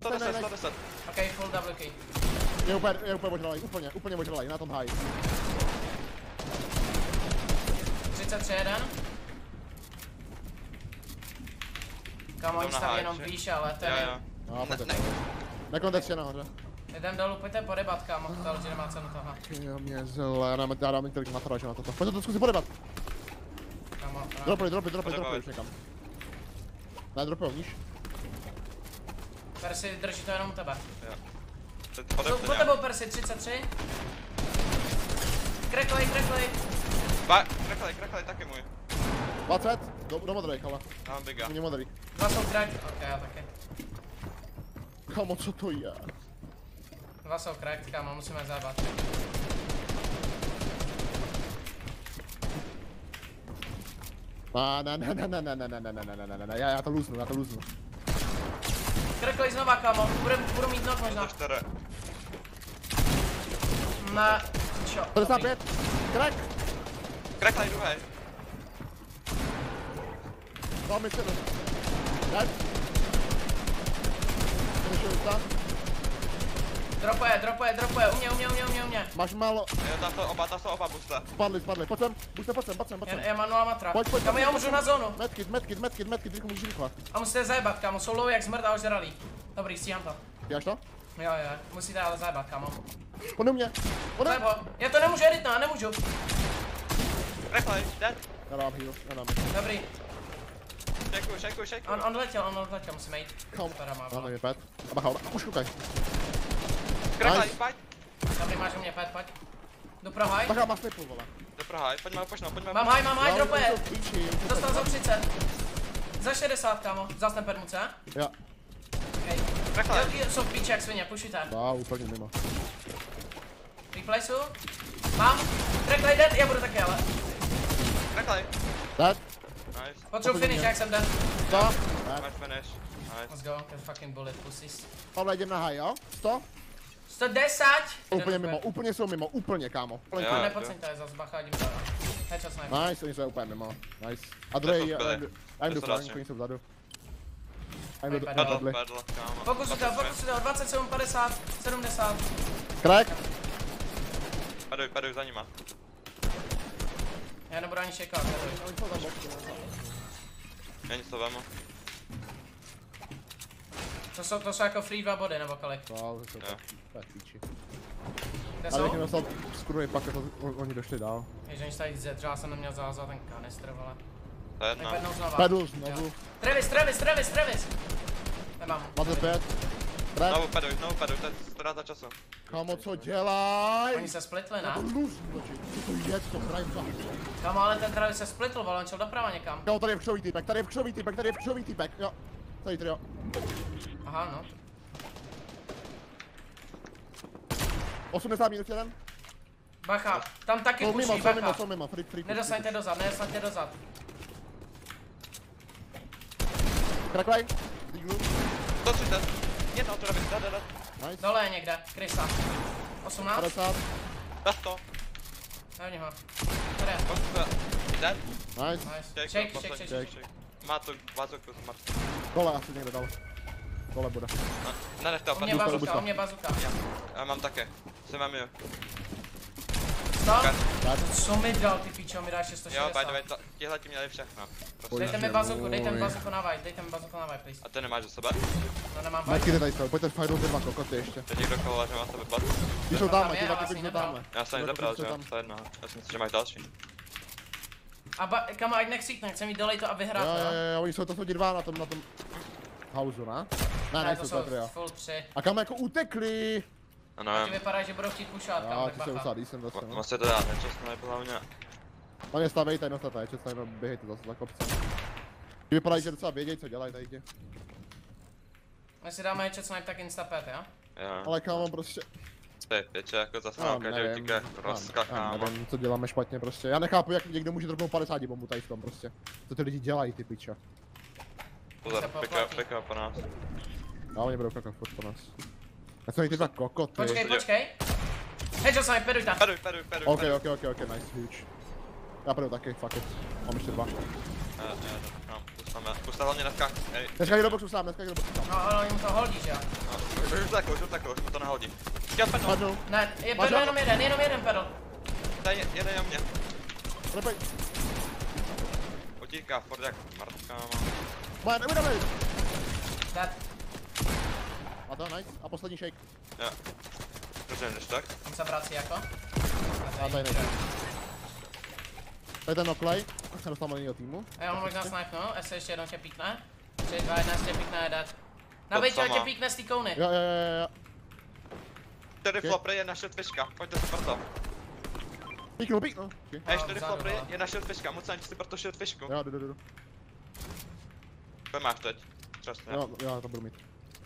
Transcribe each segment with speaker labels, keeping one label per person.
Speaker 1: 110.
Speaker 2: Ok, full double key.
Speaker 3: Je úplně ožralej, úplně ožralej, na tom high.
Speaker 2: 33 jeden. Kámo, oni staví jenom výš, ale to je...
Speaker 3: No, nekontextně nahoře.
Speaker 2: Jdem dolů, pojďte podebat, kámo, to lidi nemá cenu toho.
Speaker 3: Jo, mě zle, já dám tolik materiálu na toto. Pojďte to zkusit podebat.
Speaker 2: Kámo,
Speaker 3: Dropej už někam. Ne, dropej níž.
Speaker 2: Persi, drží to jenom u tebe.
Speaker 1: Jo.
Speaker 2: Po tebou Persi, 33. Kreklej.
Speaker 1: Kreklej, taky můj.
Speaker 3: 20, do modrých, ale.
Speaker 1: Já mám biga.
Speaker 3: Mě modrý.
Speaker 2: 2 jsou crack, ok, já taky.
Speaker 3: Kámo, co to je?
Speaker 2: 2 jsou crack, kámo, musíme zabat.
Speaker 3: Ne, já to lůznu.
Speaker 2: Kreklej znova, kámo, budu mít nok možná.
Speaker 1: 4.
Speaker 2: Na... čo?
Speaker 3: 55, crack.
Speaker 1: Kreklej druhý.
Speaker 3: Dáme 7. Dead.
Speaker 2: Dropuje, u mě.
Speaker 3: Máš málo.
Speaker 1: Jo, ta jsou oba busta.
Speaker 3: Spadli. Pojď sem.
Speaker 2: Já mám 0 matra.
Speaker 3: Pojď.
Speaker 2: Kámo, já můžu na zónu.
Speaker 3: Medkit, rychle můžeš rychle.
Speaker 2: A musíte zajebat, kámo, jsou low jak smrt a ožralí. Dobrý, stíhám to.
Speaker 3: Děláš to?
Speaker 2: Jo, musíte ale zajebat, kámo.
Speaker 3: On u mě.
Speaker 2: Nebo, já to nemůžu edit, no, nemůžu.
Speaker 1: Kreklej, dead.
Speaker 3: Já dám heal,
Speaker 2: Dobrý.
Speaker 1: Šejkuj.
Speaker 2: On letěl, musíme jít.
Speaker 3: Kom.
Speaker 2: Teda má
Speaker 3: Ano,
Speaker 2: bylo.
Speaker 3: je pet. A bacha, už koukaj.
Speaker 1: Kreklej,
Speaker 3: Nice.
Speaker 1: pojď.
Speaker 2: Dobrý, máš u mě pet, pojď. Jdu pro high.
Speaker 3: Bacha, má snipu, vole.
Speaker 1: Jde pro high, pojďme.
Speaker 2: Mám high, dropuje.
Speaker 3: Píči.
Speaker 2: Dostal za 30. Za 60, kámo. Zas ten permuce, a?
Speaker 3: Jo.
Speaker 2: Okay.
Speaker 1: Kreklej.
Speaker 2: Velký jsou v píči jak svině, pušujte.
Speaker 3: Dá, úplně mimo.
Speaker 2: Replaceu. Mám. Kreklej dead, já budu taky, ale.
Speaker 1: Kreklej.
Speaker 3: Dead.
Speaker 1: Nice.
Speaker 2: Potřebuji finish, jak jsem dead.
Speaker 3: To.
Speaker 1: Máš finish.
Speaker 2: Let's
Speaker 1: Nice.
Speaker 2: go, get fucking bullet pussies.
Speaker 3: Pavle, jdem na high, jo? 100?
Speaker 2: 110!
Speaker 3: Úplně mimo, úplně jsou mimo, úplně, kámo.
Speaker 1: Jo.
Speaker 2: Ale nepodceňte, zas bacha, jdím dál. Headshot sniper.
Speaker 3: Nice, oni jsou úplně mimo. Nice. A druhý, já jdu flank, oni jsou vzadu. Já jdu
Speaker 1: Pedl,
Speaker 3: pedli.
Speaker 1: kámo.
Speaker 2: Fokus to, 27, 50, 70.
Speaker 3: Crack.
Speaker 1: Peduj za nima.
Speaker 2: Já nebudu ani čekat, peduj.
Speaker 1: Já nic to vemu.
Speaker 2: To jsou jako free 2 body, nebo kolik?
Speaker 3: Wow, to jsou tak píči.
Speaker 2: Kde
Speaker 3: Ale když
Speaker 2: jsou?
Speaker 3: dostal skurvej pak, jako oni došli dál.
Speaker 2: Jež oni tady zedřel, jsem neměl zázvat ten kanistr, vole.
Speaker 1: To je jedna.
Speaker 2: Nepednou znova.
Speaker 3: Pedl znovu.
Speaker 2: Travis! Nemám.
Speaker 3: Máte 5. Crack.
Speaker 1: Znovu peduj, to je ztráta času.
Speaker 3: Kámo, co dělaj?
Speaker 2: Oni se splitli,
Speaker 3: To
Speaker 2: ne?
Speaker 3: lůznu, co to je, co hrajem za?
Speaker 2: Kámo, ale ten Travis se splitl, vole, on šel doprava někam.
Speaker 3: Kámo, tady je vkřový týpek, jo. Tady, jo.
Speaker 2: Aha, no.
Speaker 3: 80 minut jeden.
Speaker 2: Bacha, tam taky
Speaker 3: Jsou
Speaker 2: puší,
Speaker 3: mimo,
Speaker 2: bacha.
Speaker 3: free.
Speaker 2: Nedostaňte dozad.
Speaker 3: Cracklej.
Speaker 1: 130. Jedna to robí, dá.
Speaker 3: Nice.
Speaker 2: Dole je někde, Krysa. 18,
Speaker 3: 50.
Speaker 1: Dá to.
Speaker 2: nevím ho. Tady je.
Speaker 1: Dead.
Speaker 3: Nice.
Speaker 2: Nice. Shake.
Speaker 1: Má to bazuku smrt.
Speaker 3: Dole asi někde dal. Dole bude.
Speaker 1: Nenech to,
Speaker 2: U mě
Speaker 1: opadl.
Speaker 2: bazuka.
Speaker 1: Já mám také. Jsem vám jo.
Speaker 2: Stop.
Speaker 3: Tak.
Speaker 2: Co mi dal, ty pičo, mi dáš
Speaker 1: Jo, by
Speaker 2: 660.
Speaker 1: the way, tihle ti měli všechno. Prostě.
Speaker 2: Dejte mi bazuku na vibe, please.
Speaker 1: A ty nemáš za sebe?
Speaker 2: No nemám
Speaker 3: Metky
Speaker 2: vibe.
Speaker 3: tady jsou, pojďte fajnou ty dva kokoty ještě.
Speaker 1: Teď někdo kohoval, že má sebe bat.
Speaker 3: Ty jsou tam,
Speaker 2: je,
Speaker 3: ty
Speaker 2: ale
Speaker 3: taky
Speaker 2: asi
Speaker 3: jsou
Speaker 2: nebral.
Speaker 3: tam.
Speaker 1: Já jsem ji zabral, že jo? To je jedno. Já si myslím, že máš další.
Speaker 2: A kam ať nechcíkne, chci mít dolej to a vyhrát, jo?
Speaker 3: Oni jsou to ti dva na tom hausu, ne? Ne,
Speaker 2: To
Speaker 3: jsou
Speaker 2: jsou
Speaker 3: to jo.
Speaker 2: full 3.
Speaker 3: A kam jako utekli?
Speaker 1: Ano,
Speaker 2: Ty vypadá, že budou chtít pušovat, kam,
Speaker 3: Já,
Speaker 2: tak
Speaker 3: ty se
Speaker 2: bacha.
Speaker 3: usadí, jsem zase, no.
Speaker 1: musíte to dát, nečestno je podle mě.
Speaker 3: No mě stavejte, no stavejte, čestně, no běhejte zase za kopcem. Ty vypadají, že docela vědějí, co dělají tady ti.
Speaker 2: My si dáme headshot snipe, tak instapet, jo?
Speaker 1: Jo.
Speaker 3: Ale kámo, prostě,
Speaker 1: Ty pěče, jako zase
Speaker 3: no,
Speaker 1: mám každý utíká rozkakám.
Speaker 3: nevím, co děláme špatně prostě. Já nechápu, jak někdo může dropnout 50 bombu tady v tom prostě. Co ty lidi dělají, ty piča.
Speaker 1: Pozor, pick up po nás.
Speaker 3: Já oni budou kakat furt po nás. Já jsem ty dva kokoty.
Speaker 2: Počkej. Headshot snipe, peduj tam.
Speaker 1: Peduj.
Speaker 3: Ok, nice, huge. Já půjdu taky, fuck it. Mám ještě dva.
Speaker 1: Mám, pusta. Máme. Pusta hlavně na skách.
Speaker 3: Dneska jdu do boxu sám, dneska jdu do boxu sám.
Speaker 2: No, ale jim to holdíš, jo.
Speaker 1: Už utekl, už mu to nehodí. Chtěl pedal.
Speaker 3: Padnu.
Speaker 2: Ne, je
Speaker 3: Máš
Speaker 2: pedal
Speaker 3: ho?
Speaker 2: jenom jeden pedal.
Speaker 1: Tady jede o mě.
Speaker 3: Lepej.
Speaker 1: Utíká, furt jak Martka má.
Speaker 3: Má, nebudeme.
Speaker 2: Dead.
Speaker 3: A to, nice. A poslední shake.
Speaker 1: Jo. Dobře, než tak.
Speaker 2: On se vrací jako.
Speaker 3: A tady nejde. Tady ten noklej. Se dostal malýho týmu.
Speaker 2: A já možná snipnu, jestli ještě jednou tě píkne. 3, 2, 1, tě píkne, je dead. Na
Speaker 1: To
Speaker 2: bejtě, ať
Speaker 1: sama.
Speaker 2: tě píkne z té kouny.
Speaker 3: Jo.
Speaker 1: Tady
Speaker 3: Okay.
Speaker 1: flopry je naše tviška, pojďte si proto.
Speaker 3: Píknu. Okay.
Speaker 1: Hej, 4
Speaker 2: vzadu,
Speaker 1: flopry
Speaker 2: vole.
Speaker 1: je naše tviška, moc si proto šel tvišku.
Speaker 3: Jo, jdu.
Speaker 1: Co máš teď? Přesně.
Speaker 3: Jo, to budu mít.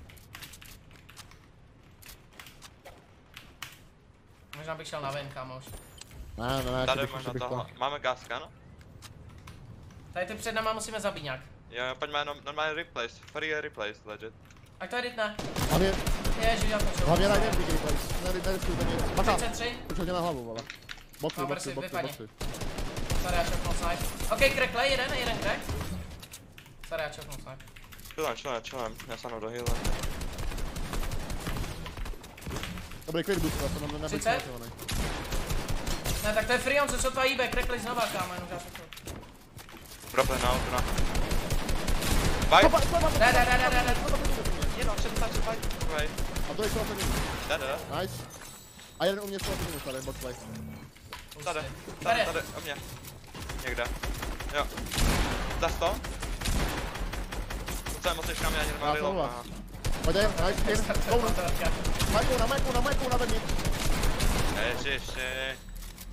Speaker 2: Možná bych šel na ven, kámoš.
Speaker 3: Ne,
Speaker 1: Tady
Speaker 3: ještě
Speaker 1: možná
Speaker 3: bych
Speaker 1: toho. Máme gaska, no?
Speaker 2: Tady ty před náma musíme zabít nějak.
Speaker 1: Jo, pojďme jenom normálně replace. Free replace, legit.
Speaker 2: A to je ne.
Speaker 3: Hlavně,
Speaker 2: Ježiš, já to
Speaker 3: hlavně na jeden díky replace. Neriskuj to mě. Bacha,
Speaker 2: 33.
Speaker 3: už hodně na hlavu, vole. Boxy.
Speaker 2: Vypadni. Sorry, já čoknul snipe. Ok, crackle, jeden crack. Sorry, já čoknul snipe.
Speaker 1: Chillem, já sáhnu do heala.
Speaker 3: Dobrý quick boost, to nám nebude
Speaker 2: 30?
Speaker 3: směřovaný.
Speaker 2: Ne, tak to je free, on se sotva jíbe, crackle znova, kámo, jenom já čoknul.
Speaker 1: Drople na okna. Bye!
Speaker 2: Ne.
Speaker 1: Jenom, 65, bye.
Speaker 3: A to je co to
Speaker 1: Dada.
Speaker 3: Nice. A jeden u mě co to tady, boxplay.
Speaker 1: Tady, o mě. Někde. Jo. Zas to? Co je moc ještě, já ani nemám
Speaker 3: Já
Speaker 1: reload.
Speaker 3: jsem
Speaker 1: Aha.
Speaker 3: Pojď jen, nice, jen, kounu. Majkouna vevnitř.
Speaker 1: Ježiši.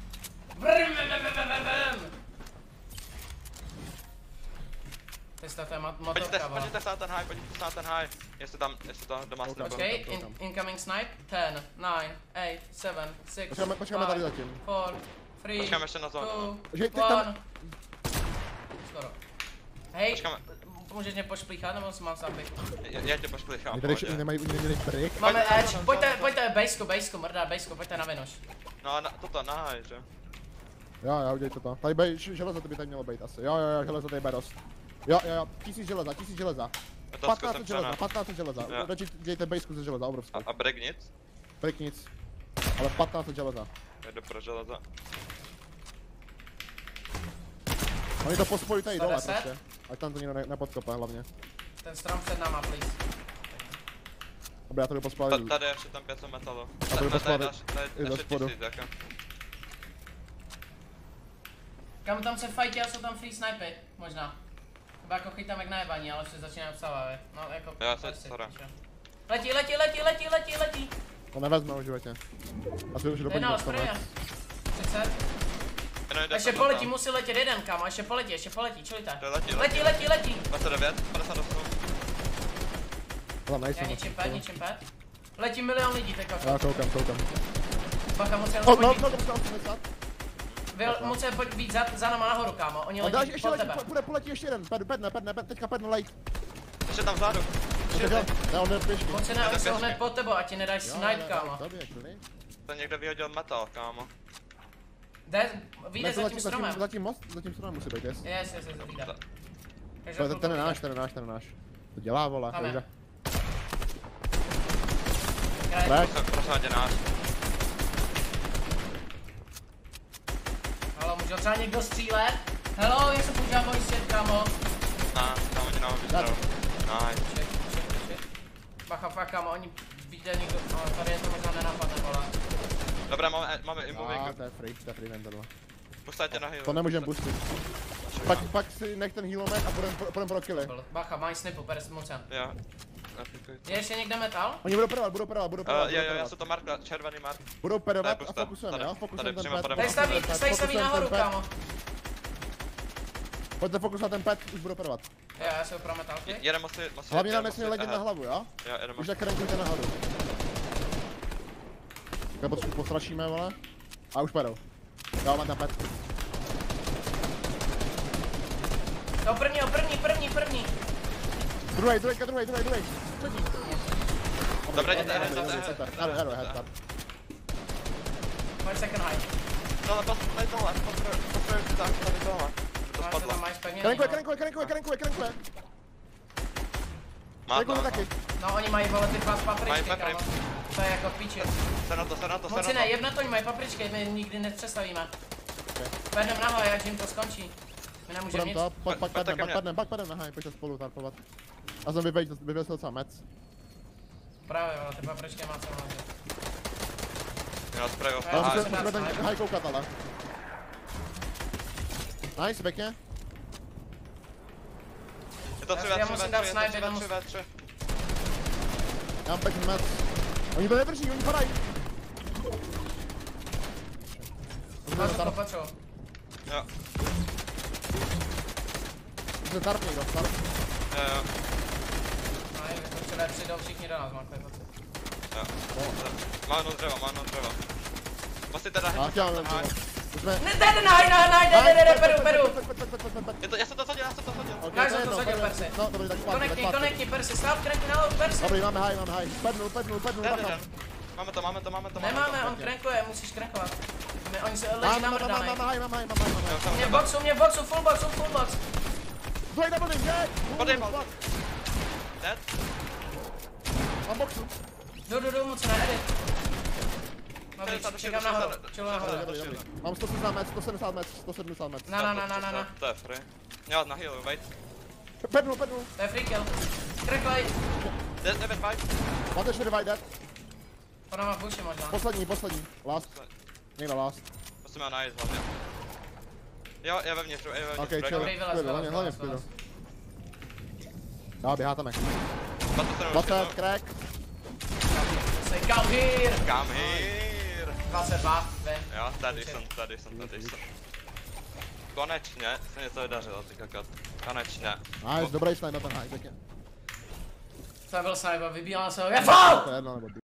Speaker 2: To je motorka, vole.
Speaker 1: Pojďte se na ten high, jestli to doma
Speaker 3: Ok.
Speaker 1: snapou.
Speaker 2: Okay, incoming snipe. 10, 9, 8, 7, 6,
Speaker 3: Počkáme tady zatím.
Speaker 2: 4, 3,
Speaker 1: Počkáme ještě na zónu.
Speaker 2: 2,
Speaker 3: Že, ty tam-
Speaker 2: 1. Skoro. Hej,
Speaker 1: Počkáme.
Speaker 2: můžeš mě pošplíchat, nebo se mám zabít?
Speaker 1: Já tě pošplichám.
Speaker 3: Oni tady neměli brick.
Speaker 2: Máme edge, pojďte basku, mrdá basku, pojďte na vinoš.
Speaker 1: No a toto na high, že?
Speaker 3: Jo, udělejte to. Tady bej, železo to by tady mělo být asi. Jo, železo tady bude dost. Jo, 1000 železa.
Speaker 1: Je to
Speaker 3: 15
Speaker 1: zkusem
Speaker 3: železa,
Speaker 1: přena.
Speaker 3: 15 železa.
Speaker 1: Jo.
Speaker 3: Radši dějte bejsku ze železa, obrovskou.
Speaker 1: A break nic?
Speaker 3: Brick nic. Ale 15 železa.
Speaker 1: Jdu pro železa.
Speaker 3: Oni to pospojí tady dole
Speaker 2: 110?
Speaker 3: prostě. Ať tam to nikdo nepodkope hlavně.
Speaker 2: Ten strom před náma, please.
Speaker 3: Dobrý, já to jdu pospálit.
Speaker 1: Tady je ještě tam 500 metalu.
Speaker 3: A budu pospálit
Speaker 1: Tady
Speaker 3: i do
Speaker 1: naše
Speaker 3: spodu.
Speaker 1: 1000, jako.
Speaker 2: Kam tam se fajtí a jsou tam free snipy, možná. Nebo jako chytám jak najebaní, ale se začínají vstávat, no jako...
Speaker 1: Jo,
Speaker 2: prostě,
Speaker 1: sorry.
Speaker 2: píše. Letí!
Speaker 3: To nevezme už životě. Asi už doplní
Speaker 2: Jednal,
Speaker 3: to
Speaker 2: správně. 30.
Speaker 1: Jenom jde
Speaker 2: Ještě
Speaker 1: tam
Speaker 2: poletí,
Speaker 1: tam.
Speaker 2: musí letět jeden, kámo, ještě poletí, čujte.
Speaker 1: Letí.
Speaker 2: Letí!
Speaker 1: 29, 58.
Speaker 3: Tam nejsem.
Speaker 2: Já ničím pad. Letí milion lidí teďka.
Speaker 3: Já koukám.
Speaker 2: Bacha, musí
Speaker 3: No,
Speaker 2: pojď,
Speaker 3: 80.
Speaker 2: musí pojď být za náma nahoru, kámo, oni
Speaker 3: A další
Speaker 2: letí
Speaker 3: ještě
Speaker 2: pod
Speaker 3: letí,
Speaker 2: tebe.
Speaker 3: poletí ještě jeden. Pedne, teďka pedne lejt.
Speaker 1: Ještě tam vzadu.
Speaker 3: Ne, on jde pěšky.
Speaker 2: On se jsou hned pod tebou, ať ti nedáš snipe, kámo.
Speaker 3: Dobrý,
Speaker 1: Někdo vyhodil metal, kámo.
Speaker 2: Vyjde za tím stromem.
Speaker 3: Za tím stromem musí být, yes.
Speaker 2: Yes, vyjde. Takže
Speaker 3: Ten je náš. To dělá, vole.
Speaker 2: Tam je.
Speaker 3: Takže.
Speaker 2: Kraj.
Speaker 1: Prosím tě náš.
Speaker 2: Halo, může třeba někdo střílet? Hello, já se používám můj svět, kámo.
Speaker 1: Kámo, tě nám vystrel. Nice.
Speaker 2: Shit. Bacha, fakt, kámo, oni vidí někdo, no, tady je to možná nenapadne, vole.
Speaker 1: Dobré, máme imoving.
Speaker 3: To je free vendor.
Speaker 1: Pustajte na heal.
Speaker 3: To nemůžem boostit. Pak si nech ten healomet a půjdem pro killy.
Speaker 2: Bacha, mají snipu, bere smuce.
Speaker 1: Jo.
Speaker 2: Je ještě někde metal?
Speaker 3: Oni budou perovat.
Speaker 1: Jo, já jsem to markla, červený mark.
Speaker 3: Budou perovat
Speaker 1: Tady
Speaker 3: a
Speaker 1: pusta.
Speaker 3: fokusujeme, jo? Fokusujeme ten
Speaker 1: přímo
Speaker 3: pet.
Speaker 1: pode
Speaker 2: Tady staví nahoru, kámo.
Speaker 3: Pojďte fokus na ten pet, už budou perovat.
Speaker 2: Jo, já se pro metalky.
Speaker 1: Jeden musí...
Speaker 3: Hlavně nám nesmí letět na hlavu, jo?
Speaker 1: Jo, jeden
Speaker 3: Už
Speaker 1: musí.
Speaker 3: tak rankujte nahoru. Takhle postrašíme, vole. A už padou. Jo, mám ten pet.
Speaker 2: No první.
Speaker 3: Druhý. Třetí.
Speaker 1: Dobré, jděte,
Speaker 3: Head.
Speaker 2: Pojď second high.
Speaker 1: Tohle, tady tohle, tady tohle. To spadlo.
Speaker 3: Krenkuje.
Speaker 1: Má to,
Speaker 3: Krenkuje taky.
Speaker 2: No oni mají vole ty dva papričky,
Speaker 1: Mají
Speaker 2: kámo.
Speaker 1: papry.
Speaker 2: To je jako v piči.
Speaker 1: se na to.
Speaker 2: Moci ne, jeb na to, oni mají papričky, my nikdy nepřestavíme. Půjdem nahoře, jak jim to skončí. My nemůžeme
Speaker 3: Půjdem
Speaker 2: nic.
Speaker 3: to, pak
Speaker 1: Pojďte ke mně.
Speaker 3: padnem, nahaj, pojďte spolu tarpovat. A jsem vyvěsil docela mec.
Speaker 2: Právě, vole, ty papričky má co máte.
Speaker 1: Měl spray off.
Speaker 2: Já
Speaker 3: Ale
Speaker 2: jsem
Speaker 3: musíme
Speaker 2: dát
Speaker 3: ten
Speaker 2: sniper.
Speaker 3: haj koukat, ale. Nice, pěkně.
Speaker 1: Je to 3
Speaker 2: Já
Speaker 1: v 3
Speaker 2: musím
Speaker 1: v
Speaker 2: dát
Speaker 1: 3,
Speaker 2: sniper,
Speaker 1: je to 3 v 3.
Speaker 3: Já mám pěkný mec. Oni to nevrží, oni padají.
Speaker 2: Máš to potřebu.
Speaker 1: Jo.
Speaker 3: Můžete tarp někdo, tarp.
Speaker 1: Jo.
Speaker 2: No, my potřebujeme přijdou všichni do nás, Marko, pojď.
Speaker 1: Jo. Má jedno dřevo. Vlastně teda
Speaker 3: Já chtěl, můžeme...
Speaker 2: Ne, jde, beru.
Speaker 1: Já jsem to zadil.
Speaker 2: Nice, on to zadil, Persi.
Speaker 3: No, dobrý, tak zpátky.
Speaker 2: Konekni, Persi, stop, krenky na low, Persi.
Speaker 3: Dobrý, máme haj. Pednul,
Speaker 1: Den. Máme to.
Speaker 2: Nemáme, on krenkuje, musíš krenkovat. Oni se leží na mrdanej.
Speaker 3: Máme haj.
Speaker 2: Mě v boxu, full box.
Speaker 3: Dvoj double ding, je!
Speaker 1: Podejmal. Dead.
Speaker 3: Mám boxu.
Speaker 2: Jdu, moc ne, edit. Dobrý, čekám nahoru, chillu nahoru.
Speaker 3: Dobrý. Mám 170 mec.
Speaker 2: Na.
Speaker 1: To je free. Měl na healu, wait.
Speaker 3: Pednul.
Speaker 2: To je free kill. Kreklej.
Speaker 1: Dead, 5.
Speaker 3: Máte 4 dead.
Speaker 2: Ona má v buši možná.
Speaker 3: Poslední. Last. Někdo last.
Speaker 1: Musíme najít hlavně. Jo, je vevnitř.
Speaker 3: Ok, chill.
Speaker 2: Dobrý, vylez.
Speaker 3: Hlavně v klidu. Já běhá tam jak.
Speaker 1: 20
Speaker 3: crack.
Speaker 2: Say come here.
Speaker 1: Come here.
Speaker 2: 22, vem.
Speaker 1: Jo, tady jsem. Konečně se něco vydařilo, ty kakot. Konečně.
Speaker 3: Nice, dobrý sniper ten high, pěkně.
Speaker 2: To byl sniper, vybíjala se ho, je foul!
Speaker 3: To je jedno nebo